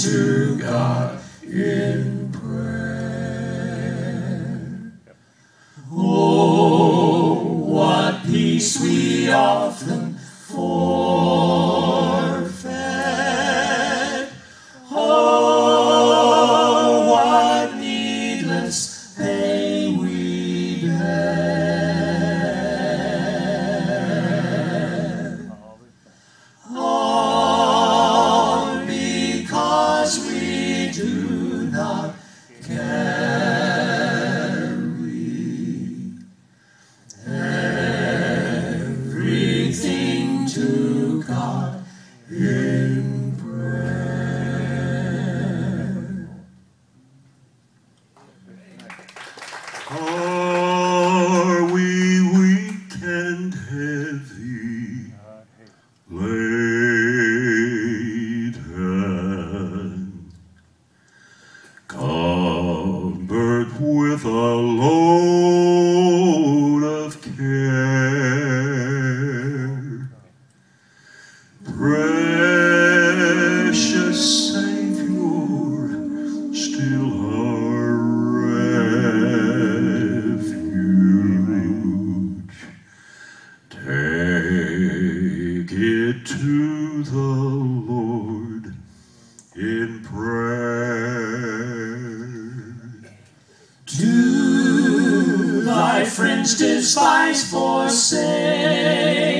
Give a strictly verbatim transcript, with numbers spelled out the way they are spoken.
to God in prayer. Oh, what peace we often forfeit. Oh, what needless pain we bear. All because we do not carry everything to God in prayer. Are we weak and heavy laden, cumbered with a load of care? Precious Savior, still our refuge, take it to the Lord in prayer. Do thy friends despise, forsake?